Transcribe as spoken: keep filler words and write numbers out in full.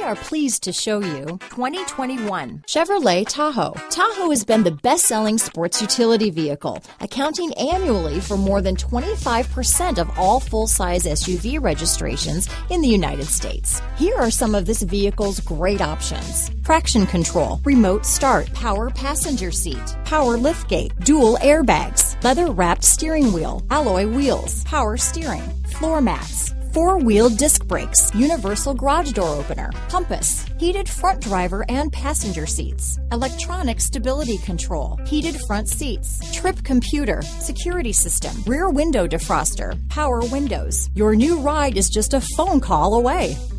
are pleased to show you twenty twenty-one Chevrolet Tahoe. Tahoe has been the best-selling sports utility vehicle, accounting annually for more than twenty-five percent of all full-size S U V registrations in the United States. Here are some of this vehicle's great options: traction control, remote start, power passenger seat, power liftgate, dual airbags, leather-wrapped steering wheel, alloy wheels, power steering, floor mats, four-wheel disc brakes, universal garage door opener, compass, heated front driver and passenger seats, electronic stability control, heated front seats, trip computer, security system, rear window defroster, power windows. Your new ride is just a phone call away.